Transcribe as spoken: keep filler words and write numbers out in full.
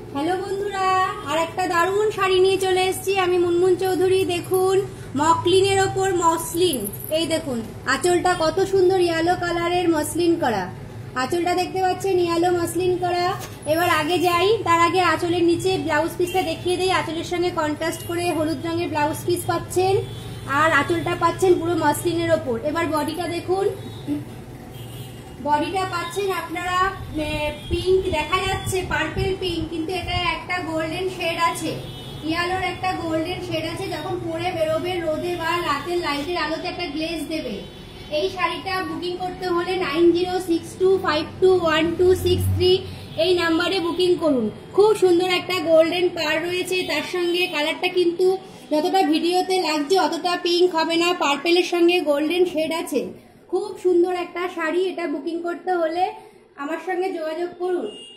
Hello বন্ধুরা, আর একটা দারুণ শাড়ি নিয়ে চলে এসেছি আমি মুনমুন চৌধুরী। দেখুন, মকলিনের ওপর মসলিন। এই দেখুন আঁচলটা কত সুন্দর ইয়েলো কালারের মসলিন করা। আঁচলটা দেখতে পাচ্ছেন ইয়েলো মসলিন করা। এবার আগে যাই, তার আগে আঁচলের নিচে ব্লাউজ পিসটা দেখিয়ে দেই। আঁচলের সঙ্গে কন্ট্রাস্ট করে হলুদ রঙের ব্লাউজ পিস পাচ্ছেন, আর আঁচলটা পাচ্ছেন পুরো মসলিনের ওপর। এবার বডিটা দেখুন, বডিটা পাচ্ছেন আপনারা পিঙ্ক দেখা যাচ্ছে, পার্পল পিঙ্ক, কিন্তু এটা একটা গোল্ডেন শেড আছে, ইয়ালোর একটা গোল্ডেন শেড আছে। যখন পরে বেরোবে রোদে বা রাতের লাইটের আলোতে একটা গ্লেজ দেবে। এই শাড়িটা বুকিং করতে হলে nine zero six two five two one two six three এই নাম্বারে বুকিং করুন। খুব সুন্দর একটা গোল্ডেন পার রয়েছে, তার সঙ্গে কালারটা কিন্তু যতটা ভিডিওতে লাগছে অতটা পিঙ্ক হবে না, পার্পেলের সঙ্গে গোল্ডেন শেড আছে। খুব সুন্দর একটা শাড়ি। এটা বুকিং করতে হলে আমার সঙ্গে যোগাযোগ করুন।